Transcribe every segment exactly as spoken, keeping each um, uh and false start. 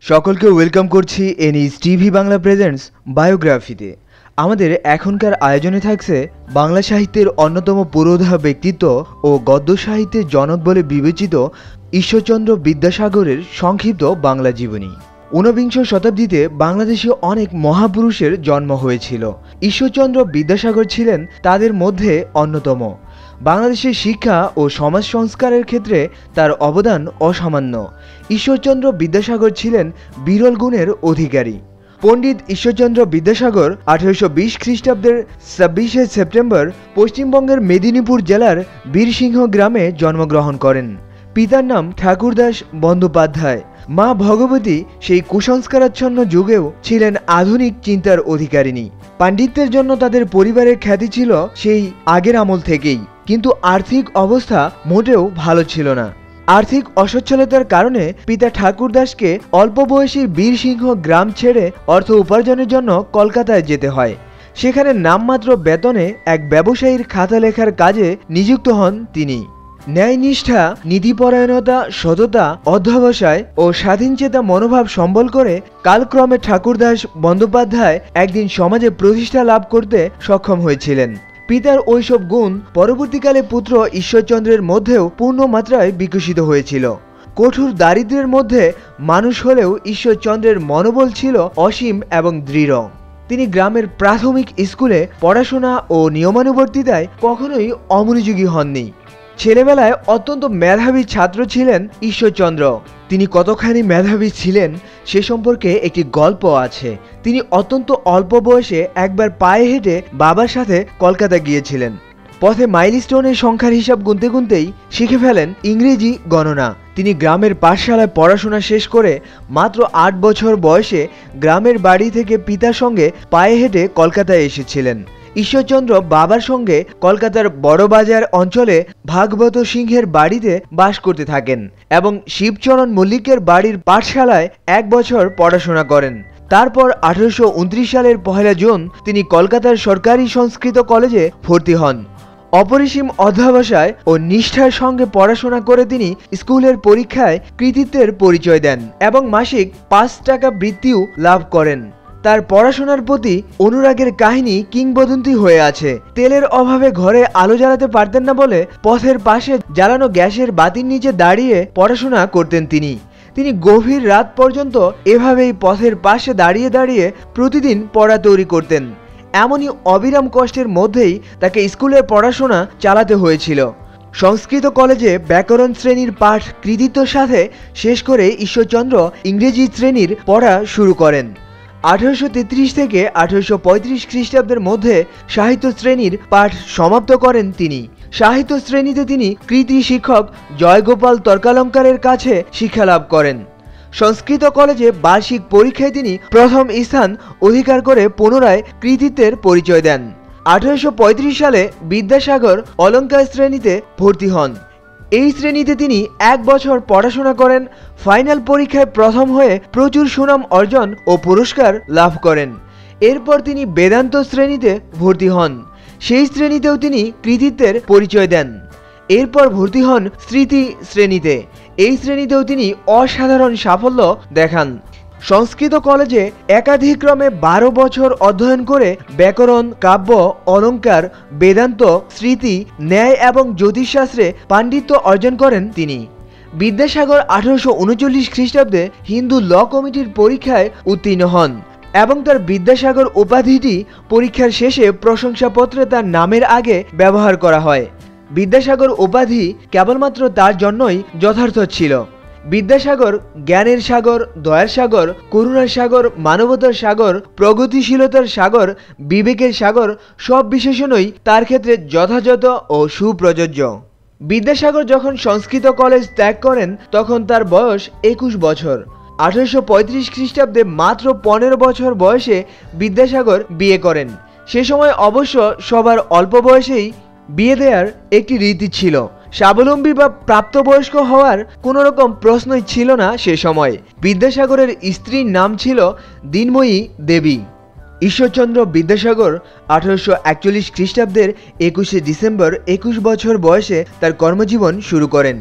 সকলকে ওয়েলকাম করছি এনইজ টিভি বাংলা প্রেজেন্টস বায়োগ্রাফিতে। আমাদের এখনকার আয়োজনে থাকছে বাংলা সাহিত্যের অন্যতম পুরোধা ব্যক্তিত্ব ও গদ্য সাহিত্যের জনক বলে বিবেচিত ঈশ্বরচন্দ্র বিদ্যাসাগরের সংক্ষিপ্ত বাংলা জীবনী। ঊনবিংশ শতাব্দীতে বাংলাদেশে অনেক মহাপুরুষের জন্ম হয়েছিল। ঈশ্বরচন্দ্র বিদ্যাসাগর ছিলেন তাদের মধ্যে অন্যতম। বাংলাদেশের শিক্ষা ও সমাজ সংস্কারের ক্ষেত্রে তার অবদান অসামান্য। ঈশ্বরচন্দ্র বিদ্যাসাগর ছিলেন বিরল গুণের অধিকারী। পণ্ডিত ঈশ্বরচন্দ্র বিদ্যাসাগর আঠারোশো বিশ খ্রিস্টাব্দের ছাব্বিশে সেপ্টেম্বর পশ্চিমবঙ্গের মেদিনীপুর জেলার বীরসিংহ গ্রামে জন্মগ্রহণ করেন। পিতার নাম ঠাকুরদাস বন্দ্যোপাধ্যায়। মা ভগবতী সেই কুসংস্কারাচ্ছন্ন যুগেও ছিলেন আধুনিক চিন্তার অধিকারিণী। পাণ্ডিত্যের জন্য তাদের পরিবারের খ্যাতি ছিল সেই আগের আমল থেকেই, কিন্তু আর্থিক অবস্থা মোটেও ভালো ছিল না। আর্থিক অসচ্ছলতার কারণে পিতা ঠাকুরদাসকে অল্প বয়সী বীরসিংহ গ্রাম ছেড়ে অর্থ উপার্জনের জন্য কলকাতায় যেতে হয়। সেখানে নামমাত্র বেতনে এক ব্যবসায়ীর খাতা লেখার কাজে নিযুক্ত হন তিনি। ন্যায়নিষ্ঠা, নীতিপরায়ণতা, সততা, অধ্যবসায় ও স্বাধীনচেতা মনোভাব সম্বল করে কালক্রমে ঠাকুরদাস বন্দ্যোপাধ্যায় একদিন সমাজে প্রতিষ্ঠা লাভ করতে সক্ষম হয়েছিলেন। পিতার ওইসব গুণ পরবর্তীকালে পুত্র ঈশ্বরচন্দ্রের মধ্যেও পূর্ণ মাত্রায় বিকশিত হয়েছিল। কঠোর দারিদ্র্যের মধ্যে মানুষ হলেও ঈশ্বরচন্দ্রের মনোবল ছিল অসীম এবং দৃঢ়। তিনি গ্রামের প্রাথমিক স্কুলে পড়াশোনা ও নিয়মানুবর্তিতায় কখনোই অমনোযোগী হননি। ছেলেবেলায় অত্যন্ত মেধাবী ছাত্র ছিলেন ঈশ্বরচন্দ্র। তিনি কতখানি মেধাবী ছিলেন সে সম্পর্কে একটি গল্প আছে। তিনি অত্যন্ত অল্প বয়সে একবার পায়ে হেঁটে বাবার সাথে কলকাতা গিয়েছিলেন। পথে মাইলস্টোনের সংখ্যার হিসাব গুনতে গুনতেই শিখে ফেলেন ইংরেজি গণনা। তিনি গ্রামের পাঠশালায় পড়াশোনা শেষ করে মাত্র আট বছর বয়সে গ্রামের বাড়ি থেকে পিতার সঙ্গে পায়ে হেঁটে কলকাতায় এসেছিলেন। ঈশ্বরচন্দ্র বাবার সঙ্গে কলকাতার বড়বাজার অঞ্চলে ভাগবত সিংহের বাড়িতে বাস করতে থাকেন এবং শিবচরণ মল্লিকের বাড়ির পাঠশালায় এক বছর পড়াশোনা করেন। তারপর আঠারোশো উনত্রিশ সালের পহেলা জুন তিনি কলকাতার সরকারি সংস্কৃত কলেজে ভর্তি হন। অপরিসীম অধ্যবসায় ও নিষ্ঠার সঙ্গে পড়াশোনা করে তিনি স্কুলের পরীক্ষায় কৃতিত্বের পরিচয় দেন এবং মাসিক পাঁচ টাকা বৃত্তিও লাভ করেন। তার পড়াশোনার প্রতি অনুরাগের কাহিনী কিংবদন্তি হয়ে আছে। তেলের অভাবে ঘরে আলো জ্বালাতে পারতেন না বলে পথের পাশে জ্বালানো গ্যাসের বাতির নিচে দাঁড়িয়ে পড়াশোনা করতেন তিনি। তিনি গভীর রাত পর্যন্ত এভাবেই পথের পাশে দাঁড়িয়ে দাঁড়িয়ে প্রতিদিন পড়া তৈরি করতেন। এমনই অবিরাম কষ্টের মধ্যেই তাকে স্কুলের পড়াশোনা চালাতে হয়েছিল। সংস্কৃত কলেজে ব্যাকরণ শ্রেণীর পাঠ কৃতিত্বের সাথে শেষ করে ঈশ্বরচন্দ্র ইংরেজি শ্রেণীর পড়া শুরু করেন। আঠারোশো তেত্রিশ থেকে আঠারোশো পঁয়ত্রিশ খ্রিস্টাব্দের মধ্যে সাহিত্য শ্রেণীর পাঠ সমাপ্ত করেন তিনি। সাহিত্য শ্রেণীতে তিনি কৃতি শিক্ষক জয়গোপাল তর্কালঙ্কারের কাছে শিক্ষালাভ করেন। সংস্কৃত কলেজে বার্ষিক পরীক্ষায় তিনি প্রথম স্থান অধিকার করে পুনরায় কৃতিত্বের পরিচয় দেন। আঠারোশো পঁয়ত্রিশ সালে বিদ্যাসাগর অলঙ্কার শ্রেণীতে ভর্তি হন। এই শ্রেণীতে তিনি এক বছর পড়াশোনা করেন। ফাইনাল পরীক্ষায় প্রথম হয়ে প্রচুর সুনাম অর্জন ও পুরস্কার লাভ করেন। এরপর তিনি বেদান্ত শ্রেণীতে ভর্তি হন। সেই শ্রেণীতেও তিনি কৃতিত্বের পরিচয় দেন। এরপর ভর্তি হন স্মৃতি শ্রেণীতে। এই শ্রেণীতেও তিনি অসাধারণ সাফল্য দেখান। সংস্কৃত কলেজে একাধিক্রমে বারো বছর অধ্যয়ন করে ব্যাকরণ, কাব্য, অলঙ্কার, বেদান্ত, স্মৃতি, ন্যায় এবং জ্যোতিষশাস্ত্রে পাণ্ডিত্য অর্জন করেন তিনি। বিদ্যাসাগর আঠারোশো উনচল্লিশ খ্রিস্টাব্দে হিন্দু ল কমিটির পরীক্ষায় উত্তীর্ণ হন এবং তার বিদ্যাসাগর উপাধিটি পরীক্ষার শেষে প্রশংসাপত্রে তার নামের আগে ব্যবহার করা হয়। বিদ্যাসাগর উপাধি কেবলমাত্র তার জন্যই যথার্থ ছিল। বিদ্যাসাগর জ্ঞানের সাগর, দয়ার সাগর, করুণার সাগর, মানবতার সাগর, প্রগতিশীলতার সাগর, বিবেকের সাগর সব বিশেষণই তার ক্ষেত্রে যথাযথ ও সুপ্রযোজ্য। বিদ্যাসাগর যখন সংস্কৃত কলেজ ত্যাগ করেন তখন তার বয়স একুশ বছর। আঠারোশো পঁয়ত্রিশ খ্রিস্টাব্দে মাত্র পনেরো বছর বয়সে বিদ্যাসাগর বিয়ে করেন। সে সময় অবশ্য সবার অল্প বয়সেই বিয়ে দেওয়ার একটি রীতি ছিল। স্বাবলম্বী বা প্রাপ্তবয়স্ক হওয়ার কোনো রকম প্রশ্নই ছিল না সে সময়। বিদ্যাসাগরের স্ত্রীর নাম ছিল দিনময়ী দেবী। ঈশ্বরচন্দ্র বিদ্যাসাগর আঠারোশো একচল্লিশ খ্রিস্টাব্দের একুশে ডিসেম্বর একুশ বছর বয়সে তার কর্মজীবন শুরু করেন।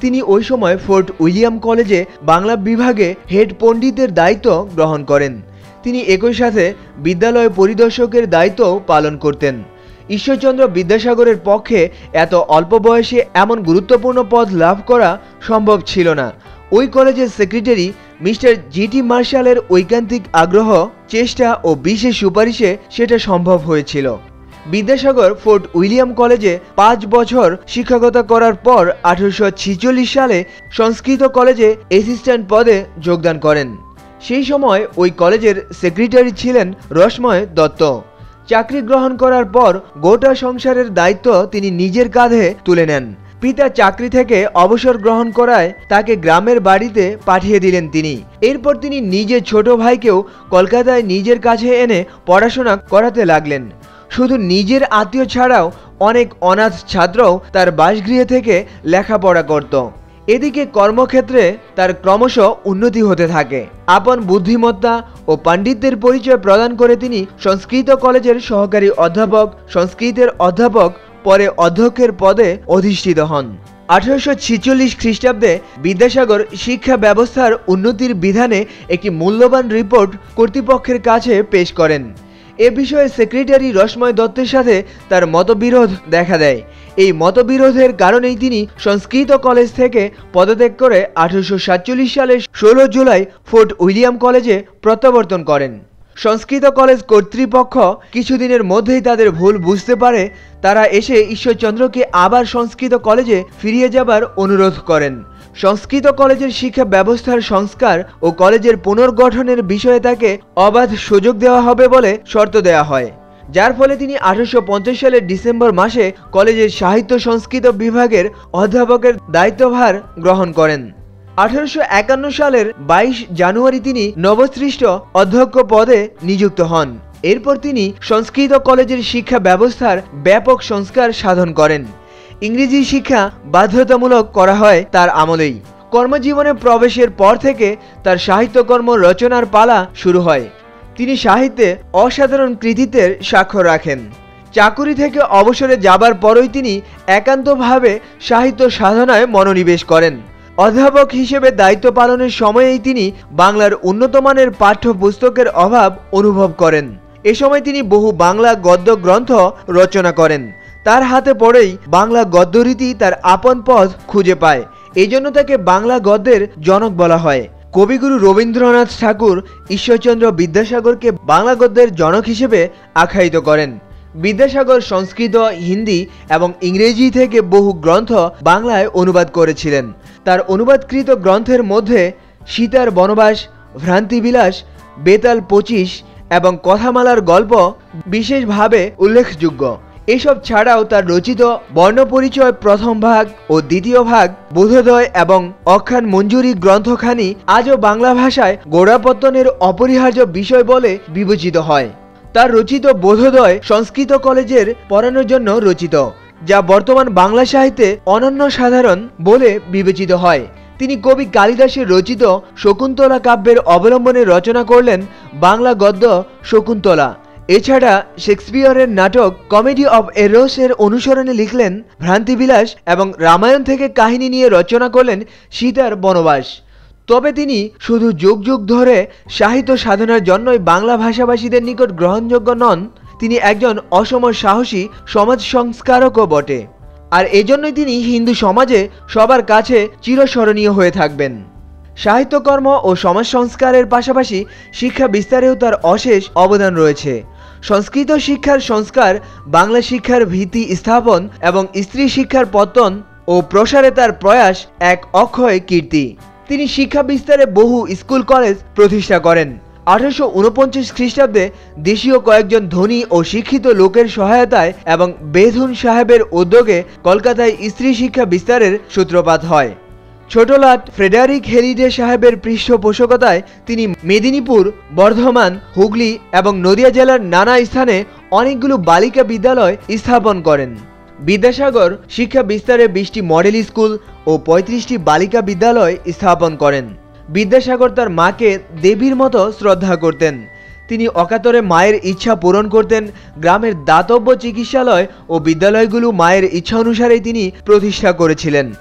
তিনি ওই সময় ফোর্ট উইলিয়াম কলেজে বাংলা বিভাগে হেড পণ্ডিতের দায়িত্ব গ্রহণ করেন। তিনি একই সাথে বিদ্যালয় পরিদর্শকের দায়িত্বও পালন করতেন। ঈশ্বরচন্দ্র বিদ্যাসাগরের পক্ষে এত অল্প বয়সে এমন গুরুত্বপূর্ণ পদ লাভ করা সম্ভব ছিল না। ওই কলেজের সেক্রেটারি মিস্টার জিটি মার্শালের ঐকান্তিক আগ্রহ, চেষ্টা ও বিশেষ সুপারিশে সেটা সম্ভব হয়েছিল। বিদ্যাসাগর ফোর্ট উইলিয়াম কলেজে পাঁচ বছর শিক্ষকতা করার পর আঠারোশো ছিচল্লিশ সালে সংস্কৃত কলেজে অ্যাসিস্ট্যান্ট পদে যোগদান করেন। সেই সময় ওই কলেজের সেক্রেটারি ছিলেন রসময় দত্ত। চাকরি গ্রহণ করার পর গোটা সংসারের দায়িত্ব তিনি নিজের কাঁধে তুলে নেন। পিতা চাকরি থেকে অবসর গ্রহণ করায় তাকে গ্রামের বাড়িতে পাঠিয়ে দিলেন তিনি। এরপর তিনি নিজের ছোট ভাইকেও কলকাতায় নিজের কাছে এনে পড়াশোনা করাতে লাগলেন। শুধু নিজের আত্মীয় ছাড়াও অনেক অনাথ ছাত্রও তার বাসগৃহে থেকে লেখাপড়া করত। এদিকে কর্মক্ষেত্রে তার ক্রমশ উন্নতি হতে থাকে। আপন বুদ্ধিমত্তা ও পাণ্ডিত্যের পরিচয় প্রদান করে তিনি সংস্কৃত কলেজের সহকারী অধ্যাপক, সংস্কৃতের অধ্যাপক, পরে অধ্যক্ষের পদে অধিষ্ঠিত হন। আঠারোশো ছিচল্লিশ খ্রিস্টাব্দে বিদ্যাসাগর শিক্ষা ব্যবস্থার উন্নতির বিধানে একটি মূল্যবান রিপোর্ট কর্তৃপক্ষের কাছে পেশ করেন। এ বিষয়ে সেক্রেটারি রসময় দত্তের সাথে তার মতবিরোধ দেখা দেয়। এই মতবিরোধের কারণেই তিনি সংস্কৃত কলেজ থেকে পদত্যাগ করে আঠারোশো সাতচল্লিশ সালের ষোলো জুলাই ফোর্ট উইলিয়াম কলেজে প্রত্যাবর্তন করেন। সংস্কৃত কলেজ কর্তৃপক্ষ কিছুদিনের মধ্যেই তাদের ভুল বুঝতে পারে। তারা এসে ঈশ্বরচন্দ্রকে আবার সংস্কৃত কলেজে ফিরিয়ে যাবার অনুরোধ করেন। সংস্কৃত কলেজের শিক্ষা ব্যবস্থার সংস্কার ও কলেজের পুনর্গঠনের বিষয়ে তাকে অবাধ সুযোগ দেওয়া হবে বলে শর্ত দেওয়া হয়, যার ফলে তিনি আঠারোশো পঞ্চাশ সালের ডিসেম্বর মাসে কলেজের সাহিত্য সংস্কৃত বিভাগের অধ্যাপকের দায়িত্বভার গ্রহণ করেন। আঠারোশো একান্ন সালের বাইশ জানুয়ারি তিনি নবসৃষ্ট অধ্যক্ষ পদে নিযুক্ত হন। এরপর তিনি সংস্কৃত কলেজের শিক্ষা ব্যবস্থার ব্যাপক সংস্কার সাধন করেন। ইংরেজি শিক্ষা বাধ্যতামূলক করা হয় তার আমলেই। কর্মজীবনে প্রবেশের পর থেকে তার সাহিত্যকর্ম রচনার পালা শুরু হয়। তিনি সাহিত্যে অসাধারণ কৃতিত্বের স্বাক্ষর রাখেন। চাকুরি থেকে অবসরে যাবার পরই তিনি একান্তভাবে সাহিত্য সাধনায় মনোনিবেশ করেন। অধ্যাপক হিসেবে দায়িত্ব পালনের সময়েই তিনি বাংলার উন্নতমানের পাঠ্যপুস্তকের অভাব অনুভব করেন। এ সময় তিনি বহু বাংলা গদ্য গ্রন্থ রচনা করেন। তার হাতে পড়েই বাংলা গদ্যরীতি তার আপন পথ খুঁজে পায়। এই জন্য তাকে বাংলা গদ্যের জনক বলা হয়। কবিগুরু রবীন্দ্রনাথ ঠাকুর ঈশ্বরচন্দ্র বিদ্যাসাগরকে বাংলা গদ্যের জনক হিসেবে আখ্যায়িত করেন। বিদ্যাসাগর সংস্কৃত, হিন্দি এবং ইংরেজি থেকে বহু গ্রন্থ বাংলায় অনুবাদ করেছিলেন। তার অনুবাদকৃত গ্রন্থের মধ্যে সীতার বনবাস, ভ্রান্তিবিলাস, বেতাল পঁচিশ এবং কথামালার গল্প বিশেষভাবে উল্লেখযোগ্য। এসব ছাড়াও তার রচিত বর্ণপরিচয় প্রথম ভাগ ও দ্বিতীয় ভাগ, বোধোদয় এবং অখ্যান মঞ্জুরি গ্রন্থখানি আজও বাংলা ভাষায় গোড়াপত্তনের অপরিহার্য বিষয় বলে বিবেচিত হয়। তার রচিত বোধোদয় সংস্কৃত কলেজের পড়ানোর জন্য রচিত, যা বর্তমান বাংলা সাহিত্যে অনন্য সাধারণ বলে বিবেচিত হয়। তিনি কবি কালিদাসের রচিত শকুন্তলা কাব্যের অবলম্বনে রচনা করলেন বাংলা গদ্য শকুন্তলা। এছাড়া শেক্সপিয়রের নাটক কমেডি অব এরোস এর অনুসরণে লিখলেন ভ্রান্তিবিলাস এবং রামায়ণ থেকে কাহিনী নিয়ে রচনা করলেন সীতার বনবাস। তবে তিনি শুধু যুগ যুগ ধরে সাহিত্য সাধনার জন্যই বাংলা ভাষাভাষীদের নিকট গ্রহণযোগ্য নন, তিনি একজন অসম সাহসী সমাজ সংস্কারকও বটে। আর এজন্যই তিনি হিন্দু সমাজে সবার কাছে চিরস্মরণীয় হয়ে থাকবেন। সাহিত্যকর্ম ও সমাজ সংস্কারের পাশাপাশি শিক্ষা বিস্তারেও তার অশেষ অবদান রয়েছে। সংস্কৃত শিক্ষার সংস্কার, বাংলা শিক্ষার ভিত্তি স্থাপন এবং স্ত্রী শিক্ষার পত্তন ও প্রসারে তার প্রয়াস এক অক্ষয় কীর্তি। তিনি শিক্ষা বিস্তারে বহু স্কুল কলেজ প্রতিষ্ঠা করেন। আঠারোশো উনপঞ্চাশ খ্রিস্টাব্দে দেশীয় কয়েকজন ধনী ও শিক্ষিত লোকের সহায়তায় এবং বেধুন সাহেবের উদ্যোগে কলকাতায় স্ত্রী শিক্ষা বিস্তারের সূত্রপাত হয়। ছোটলাট ফ্রেডারিক হেলিডে সাহেবের পৃষ্ঠপোষকতায় তিনি মেদিনীপুর, বর্ধমান, হুগলি এবং নদিয়া জেলার নানা স্থানে অনেকগুলো বালিকা বিদ্যালয় স্থাপন করেন। বিদ্যাসাগর শিক্ষা বিস্তারে বিশটি মডেল স্কুল ও পঁয়ত্রিশটি বালিকা বিদ্যালয় স্থাপন করেন। বিদ্যাসাগর তার মাকে দেবীর মতো শ্রদ্ধা করতেন। তিনি অকাতরে মায়ের ইচ্ছা পূরণ করতেন। গ্রামের দাতব্য চিকিৎসালয় ও বিদ্যালয়গুলো মায়ের ইচ্ছা অনুসারেই তিনি প্রতিষ্ঠা করেছিলেন।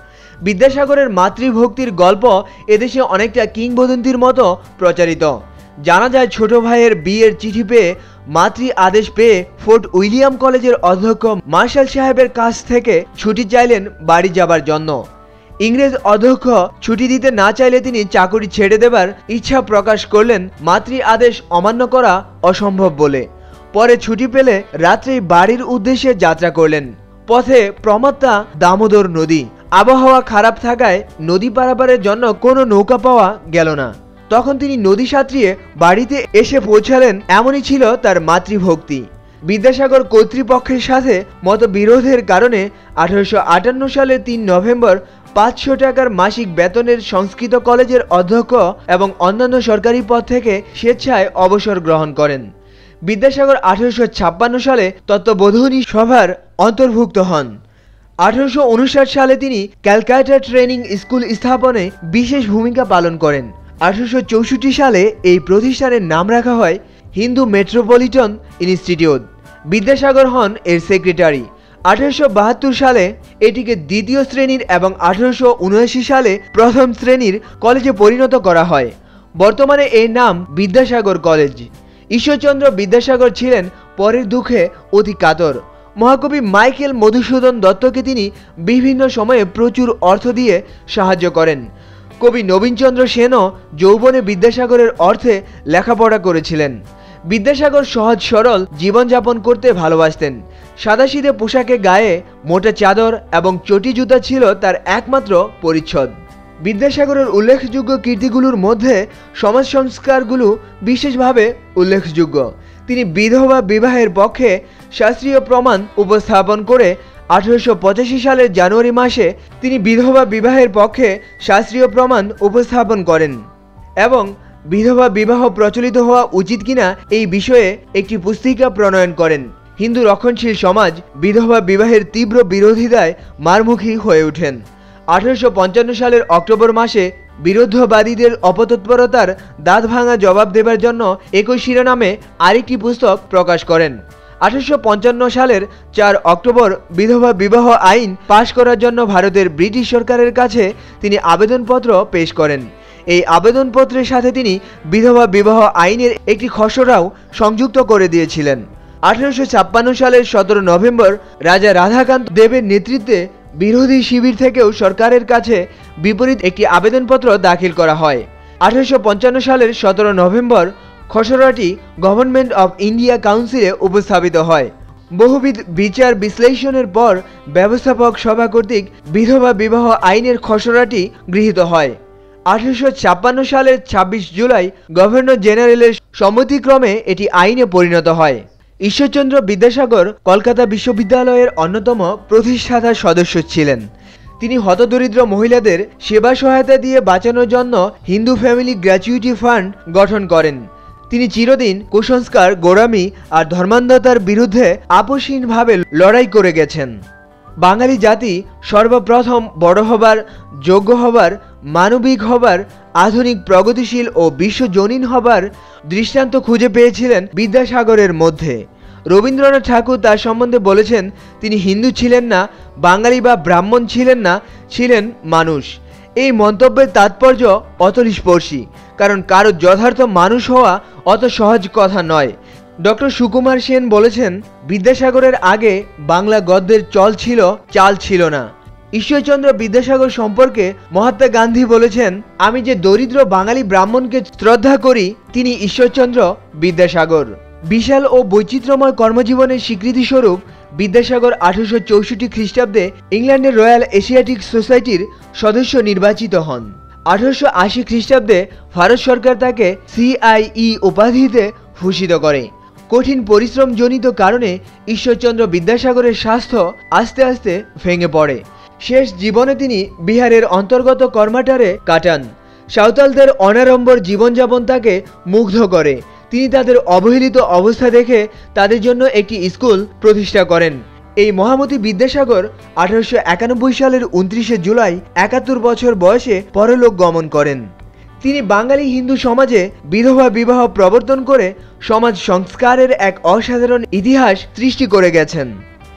বিদ্যাসাগরের মাতৃভক্তির গল্প এদেশে অনেকটা কিংবদন্তির মতো প্রচারিত। জানা যায় ছোট ভাইয়ের বিয়ের চিঠি পেয়ে মাতৃ আদেশ পেয়ে ফোর্ট উইলিয়াম কলেজের অধ্যক্ষ মার্শাল সাহেবের কাছ থেকে ছুটি চাইলেন বাড়ি যাবার জন্য। ইংরেজ অধ্যক্ষ ছুটি দিতে না চাইলে তিনি চাকুরি ছেড়ে দেবার ইচ্ছা প্রকাশ করলেন মাতৃ আদেশ অমান্য করা অসম্ভব বলে। পরে ছুটি পেলে রাত্রেই বাড়ির উদ্দেশ্যে যাত্রা করলেন। পথে প্রমাত্তা দামোদর নদী। আবহাওয়া খারাপ থাকায় নদী পারাপারের জন্য কোনো নৌকা পাওয়া গেল না। তখন তিনি নদী সাঁতরিয়ে বাড়িতে এসে পৌঁছালেন। এমনই ছিল তার মাতৃভক্তি। বিদ্যাসাগর কর্তৃপক্ষের সাথে মতবিরোধের কারণে আঠারোশো আটান্ন সালের তিন নভেম্বর পাঁচশো টাকার মাসিক বেতনের সংস্কৃত কলেজের অধ্যক্ষ এবং অন্যান্য সরকারি পদ থেকে স্বেচ্ছায় অবসর গ্রহণ করেন। বিদ্যাসাগর আঠারোশো ছাপ্পান্ন সালে তত্ত্ববোধনী সভার অন্তর্ভুক্ত হন। আঠারোশো উনষাট সালে তিনি ক্যালকাটা ট্রেনিং স্কুল স্থাপনে বিশেষ ভূমিকা পালন করেন। আঠারোশো চৌষট্টি সালে এই প্রতিষ্ঠানের নাম রাখা হয় হিন্দু মেট্রোপলিটন ইনস্টিটিউট। বিদ্যাসাগর হন এর সেক্রেটারি। আঠারোশো বাহাত্তর সালে এটিকে দ্বিতীয় শ্রেণীর এবং আঠারোশো উনআশি সালে প্রথম শ্রেণীর কলেজে পরিণত করা হয়। বর্তমানে এর নাম বিদ্যাসাগর কলেজ। ঈশ্বরচন্দ্র বিদ্যাসাগর ছিলেন পরের দুঃখে অতি কাতর। মহাকবি মাইকেল মধুসূদন দত্তকে তিনি বিভিন্ন সময়ে প্রচুর অর্থ দিয়ে সাহায্য করেন। কবি নবীনচন্দ্র সেনও যৌবনে বিদ্যাসাগরের অর্থে লেখাপড়া করেছিলেন। বিদ্যাসাগর সহজ সরল জীবনযাপন করতে ভালোবাসতেন। সাদাসিধে পোশাকে গায়ে মোটা চাদর এবং চটি জুতা ছিল তার একমাত্র পরিচ্ছদ। বিদ্যাসাগরের উল্লেখযোগ্য কীর্তিগুলোর মধ্যে সমাজ সংস্কারগুলো বিশেষভাবে উল্লেখযোগ্য। তিনি বিধবা বিবাহের পক্ষে শাস্ত্রীয় প্রমাণ উপস্থাপন করে আঠারোশো পঁচাশি সালের জানুয়ারি মাসে তিনি বিধবা বিবাহের পক্ষে শাস্ত্রীয় প্রমাণ উপস্থাপন করেন এবং বিধবা বিবাহ প্রচলিত হওয়া উচিত কিনা এই বিষয়ে একটি পুস্তিকা প্রণয়ন করেন। হিন্দু রক্ষণশীল সমাজ বিধবা বিবাহের তীব্র বিরোধিতায় মারমুখী হয়ে ওঠেন। আঠারোশো পঞ্চান্ন সালের অক্টোবর মাসে বিরুদ্ধবাদীদের অপতৎপরতার দাঁত ভাঙা জবাব দেবার জন্য একই শিরোনামে আরেকটি পুস্তক প্রকাশ করেন। আঠারোশো পঞ্চান্ন সালের চার অক্টোবর বিধবা বিবাহ আইন পাশ করার জন্য ভারতের ব্রিটিশ সরকারের কাছে তিনি আবেদনপত্র পেশ করেন। এই আবেদনপত্রের সাথে তিনি বিধবা বিবাহ আইনের একটি খসড়াও সংযুক্ত করে দিয়েছিলেন। আঠারোশো ছাপ্পান্ন সালের সতেরো নভেম্বর রাজা রাধাকান্ত দেবের নেতৃত্বে বিরোধী শিবির থেকেও সরকারের কাছে বিপরীত একটি আবেদনপত্র দাখিল করা হয়। আঠারোশো পঞ্চান্ন সালের সতেরো নভেম্বর খসড়াটি গভর্নমেন্ট অফ ইন্ডিয়া কাউন্সিলে উপস্থাপিত হয়। বহুবিধ বিচার বিশ্লেষণের পর ব্যবস্থাপক সভা কর্তৃক বিধবা বিবাহ আইনের খসড়াটি গৃহীত হয়। আঠারোশো ছাপ্পান্ন সালের ছাব্বিশ জুলাই গভর্নর জেনারেলের সম্মতিক্রমে এটি আইনে পরিণত হয়। ঈশ্বরচন্দ্র বিদ্যাসাগর কলকাতা বিশ্ববিদ্যালয়ের অন্যতম প্রতিষ্ঠাতা সদস্য ছিলেন। তিনি হতদরিদ্র মহিলাদের সেবা সহায়তা দিয়ে বাঁচানোর জন্য হিন্দু ফ্যামিলি গ্র্যাচুইটি ফান্ড গঠন করেন। তিনি চিরদিন কুসংস্কার, গোঁড়ামি আর ধর্মান্ধতার বিরুদ্ধে আপোষহীনভাবে লড়াই করে গেছেন। বাঙালি জাতি সর্বপ্রথম বড় হবার, যোগ্য হবার, মানবিক হবার, আধুনিক প্রগতিশীল ও বিশ্বজনীন হবার দৃষ্টান্ত খুঁজে পেয়েছিলেন বিদ্যাসাগরের মধ্যে। রবীন্দ্রনাথ ঠাকুর তার সম্বন্ধে বলেছেন, তিনি হিন্দু ছিলেন না, বাঙালি বা ব্রাহ্মণ ছিলেন না, ছিলেন মানুষ। এই মন্তব্যের তাৎপর্য অতলস্পর্শী, কারণ কারো যথার্থ মানুষ হওয়া অত সহজ কথা নয়। ডক্টর সুকুমার সেন বলেছেন, বিদ্যাসাগরের আগে বাংলা গদ্যের চল ছিল, চাল ছিল না। ঈশ্বরচন্দ্র বিদ্যাসাগর সম্পর্কে মহাত্মা গান্ধী বলেছেন, আমি যে দরিদ্র বাঙালি ব্রাহ্মণকে শ্রদ্ধা করি, তিনি ঈশ্বরচন্দ্র বিদ্যাসাগর। বিশাল ও বৈচিত্র্যময় কর্মজীবনের স্বীকৃতিস্বরূপ বিদ্যাসাগর আঠারোশো চৌষট্টি খ্রিস্টাব্দে ইংল্যান্ডের রয়্যাল এশিয়াটিক সোসাইটির সদস্য নির্বাচিত হন। আঠারোশো আশি খ্রিস্টাব্দে ভারত সরকার তাকে সিআইই উপাধিতে ভূষিত করে। কঠিন পরিশ্রমজনিত কারণে ঈশ্বরচন্দ্র বিদ্যাসাগরের স্বাস্থ্য আস্তে আস্তে ভেঙে পড়ে। শেষ জীবনে তিনি বিহারের অন্তর্গত কর্মাটারে কাটান। সাঁওতালদের অনাড়ম্বর জীবনযাপন তাকে মুগ্ধ করে। তিনি তাদের অবহেলিত অবস্থা দেখে তাদের জন্য একটি স্কুল প্রতিষ্ঠা করেন। এই মহামতি বিদ্যাসাগর আঠারোশো একানব্বই সালের উনত্রিশে জুলাই একাত্তর বছর বয়সে পরলোক গমন করেন। তিনি বাঙালি হিন্দু সমাজে বিধবা বিবাহ প্রবর্তন করে সমাজ সংস্কারের এক অসাধারণ ইতিহাস সৃষ্টি করে গেছেন।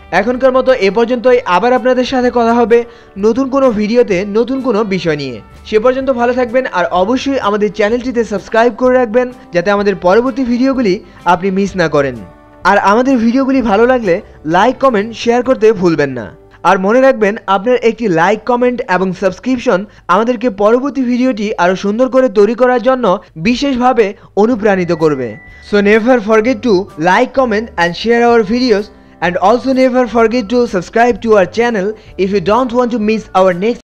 এখনকার মতো এ পর্যন্তই। আবার আপনাদের সাথে কথা হবে নতুন কোনো ভিডিওতে নতুন কোনো বিষয় নিয়ে। সে পর্যন্ত ভালো থাকবেন, আর অবশ্যই আমাদের চ্যানেলটিতে সাবস্ক্রাইব করে রাখবেন যাতে আমাদের পরবর্তী ভিডিওগুলি আপনি মিস না করেন। আর আমাদের ভিডিওগুলি ভালো লাগলে লাইক, কমেন্ট, শেয়ার করতে ভুলবেন না। আর মনে রাখবেন, আপনার একটি লাইক, কমেন্ট এবং সাবস্ক্রিপশন আমাদেরকে পরবর্তী ভিডিওটি আরও সুন্দর করে তৈরি করার জন্য বিশেষভাবে অনুপ্রাণিত করবে। So never forget to like, comment and share our videos, and also never forget to subscribe to our channel if you don't want to miss our next